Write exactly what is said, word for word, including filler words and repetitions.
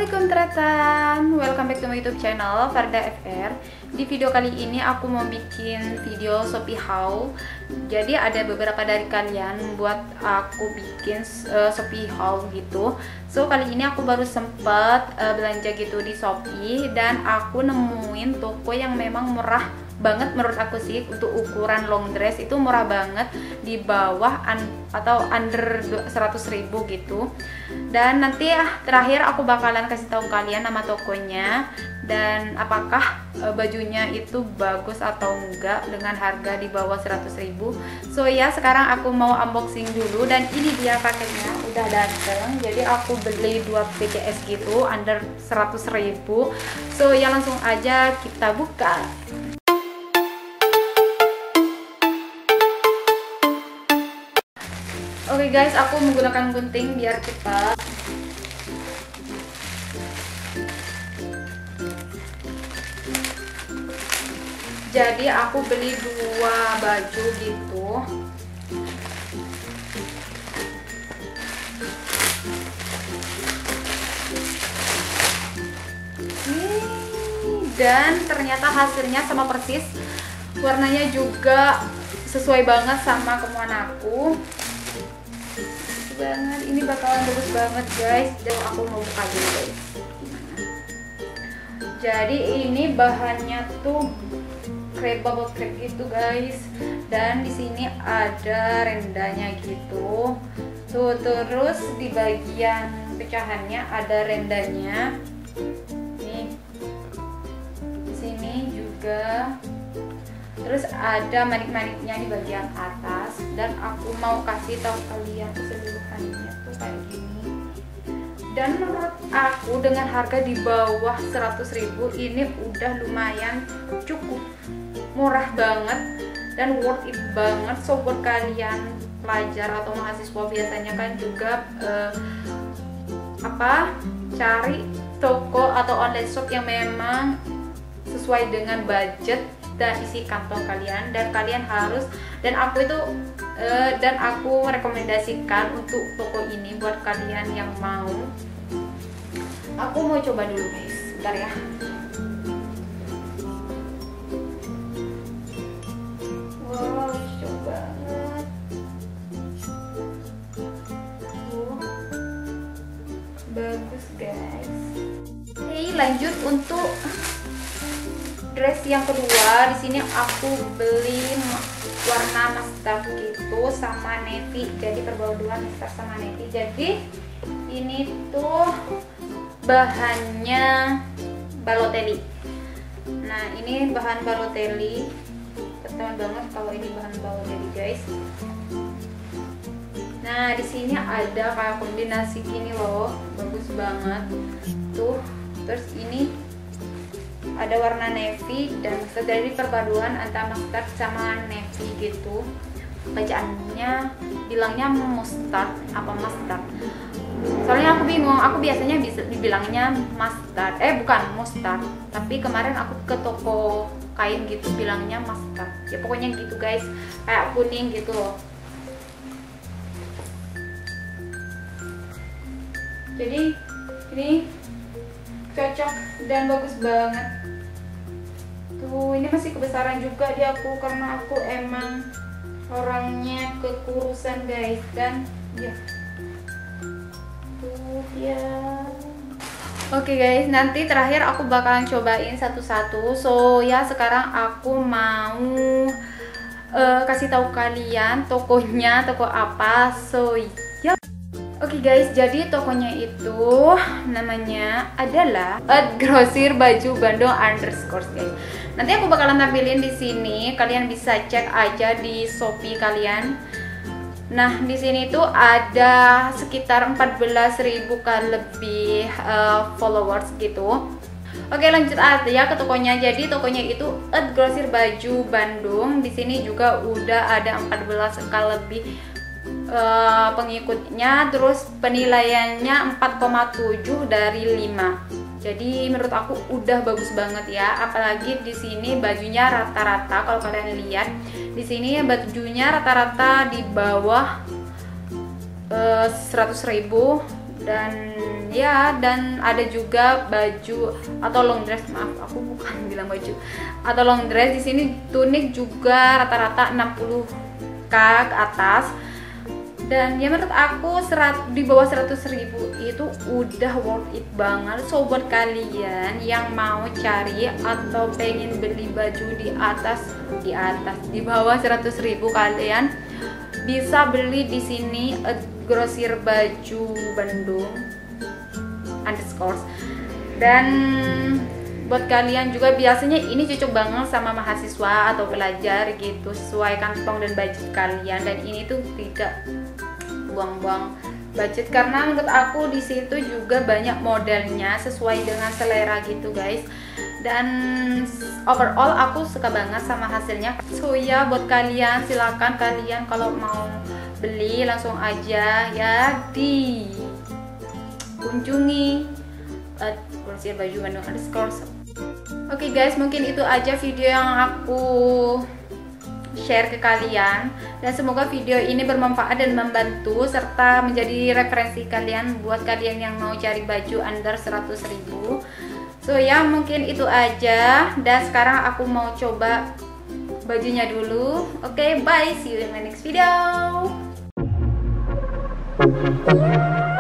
Assalamualaikum teretan, welcome back to my YouTube channel Farda F R. Di video kali ini aku mau bikin video Shopee haul. Jadi ada beberapa dari kalian buat aku bikin uh, Shopee haul gitu. So kali ini aku baru sempat uh, belanja gitu di Shopee dan aku nemuin toko yang memang murah banget menurut aku sih. Untuk ukuran long dress itu murah banget, di bawah un, atau under seratus ribu gitu. Dan nanti ah, terakhir aku bakalan kasih tahu kalian nama tokonya dan apakah e, bajunya itu bagus atau enggak dengan harga di bawah seratus ribu. So ya, sekarang aku mau unboxing dulu dan ini dia paketnya udah dateng. Jadi aku beli dua P C S gitu under seratus ribu. So ya, langsung aja kita buka. Oke okay guys, aku menggunakan gunting biar cepat. Jadi aku beli dua baju gitu. Dan ternyata hasilnya sama persis. Warnanya juga sesuai banget sama kemauan aku. Banget, ini bakalan bagus banget guys. Dan aku mau buka dulu guys. Jadi ini bahannya tuh crepe, bubble crepe gitu guys. Dan di sini ada rendanya gitu. Tuh, terus di bagian pecahannya ada rendanya. Nih. Di sini juga. Terus ada manik-maniknya di bagian atas. Dan aku mau kasih tahu kalian keseluruhannya tuh kayak gini. Dan menurut aku dengan harga di bawah seratus ribu ini udah lumayan cukup murah banget dan worth it banget. So buat kalian pelajar atau mahasiswa biasanya kan juga eh, apa cari toko atau online shop yang memang sesuai dengan budget dan isi kantong kalian, dan kalian harus dan aku itu uh, dan aku rekomendasikan untuk toko ini buat kalian yang mau. Aku mau coba dulu guys, bentar ya. Wow, lucu banget. Uh, bagus guys. Oke, lanjut untuk dress yang kedua. Di sini aku beli warna mustard gitu sama navy. Jadi perpaduan mustard sama navy. Jadi ini tuh bahannya Balotelli. Nah, ini bahan Balotelli. Ketahuan banget kalau ini bahan Balotelli, guys. Nah, di sini ada kayak kombinasi gini loh. Bagus banget. Tuh, terus ini ada warna navy dan dari perpaduan antara mustard sama navy gitu. Bacaannya bilangnya mustard apa mustard. Soalnya aku bingung, aku biasanya bisa dibilangnya mustard. Eh bukan mustard. Tapi kemarin aku ke toko kain gitu bilangnya mustard. Ya pokoknya gitu guys, kayak kuning gitu loh. Jadi ini cocok dan bagus banget. Tuh, ini masih kebesaran juga di aku karena aku emang orangnya kekurusan guys. Dan ya tuh ya. Oke okay guys, nanti terakhir aku bakalan cobain satu-satu. So ya, sekarang aku mau uh, kasih tahu kalian tokonya, toko apa. So ya. Oke okay guys, jadi tokonya itu namanya adalah Ed Grosir Baju Bandung underscore guys. Nanti aku bakalan tampilin di sini, kalian bisa cek aja di Shopee kalian. Nah, di sini tuh ada sekitar empat belas ribu kan lebih uh, followers gitu. Oke, lanjut aja ke tokonya. Jadi tokonya itu Ed Grosir Baju Bandung. Di sini juga udah ada empat belas k lebih Uh, pengikutnya, terus penilaiannya empat koma tujuh dari lima. Jadi menurut aku udah bagus banget ya. Apalagi di sini bajunya rata-rata, kalau kalian lihat di sini bajunya rata-rata di bawah uh, seratus ribu dan ya, dan ada juga baju atau long dress, maaf aku bukan bilang baju, atau long dress. Di sini tunik juga rata-rata enam puluh k ke atas, dan ya menurut aku serat, di bawah seratus ribu itu udah worth it banget. So buat kalian yang mau cari atau pengen beli baju di atas di atas di bawah seratus ribu, kalian bisa beli di sini Grosir Baju Bandung underscore. Dan buat kalian juga, biasanya ini cocok banget sama mahasiswa atau pelajar gitu, sesuai kantong dan budget kalian. Dan ini tuh tidak buang-buang budget, karena menurut aku di situ juga banyak modelnya sesuai dengan selera gitu guys. Dan overall aku suka banget sama hasilnya. So ya buat kalian, silakan kalian kalau mau beli langsung aja ya di kunjungi uh, Grosir Baju Bandung underscore. Oke okay guys, mungkin itu aja video yang aku share ke kalian, dan semoga video ini bermanfaat dan membantu serta menjadi referensi kalian buat kalian yang mau cari baju under seratus ribu. So ya mungkin itu aja, dan sekarang aku mau coba bajunya dulu. Oke okay, bye, see you in my next video.